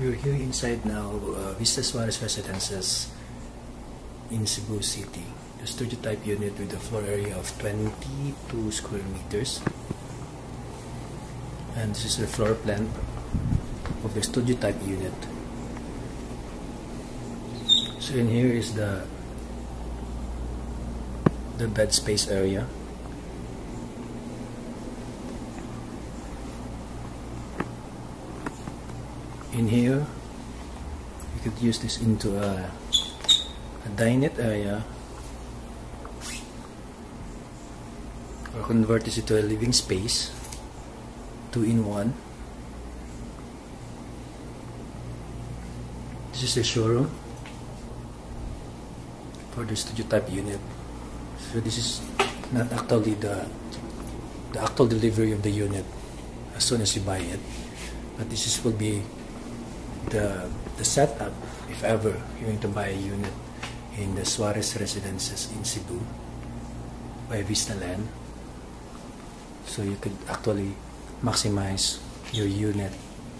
We're here inside now, Vista Suarez Residences in Cebu City. The studio type unit with a floor area of 22 square meters. And this is the floor plan of the studio type unit. So in here is the bed space area. In here, you could use this into a dinette area, or convert this into a living space, 2-in-1. This is the showroom for the studio type unit. So this is not actually the actual delivery of the unit as soon as you buy it, but this will be the setup if ever you're going to buy a unit in the Suarez Residences in Cebu by Vista Land. So you could actually maximize your unit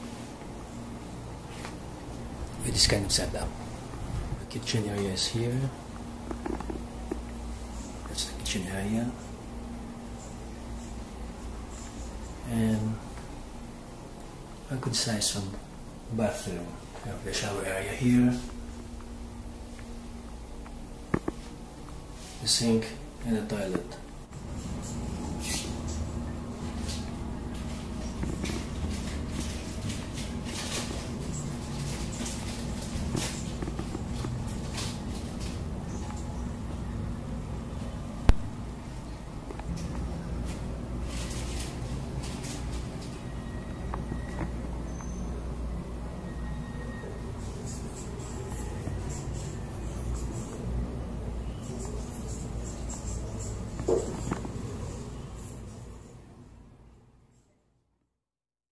with this kind of setup. The kitchen area is here. That's the kitchen area. And a good size of bathroom. We have the shower area here, the sink, and the toilet.